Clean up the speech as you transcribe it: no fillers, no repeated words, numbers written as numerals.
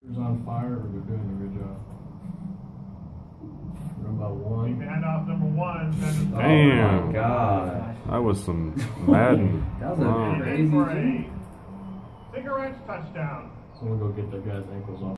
Who's on fire, or they're doing a good job. We're about one. Handoff number one. Damn. Oh my God. That was some Madden. That was a crazy for a Cinco Ranch touchdown. Someone go get their guy's ankles off.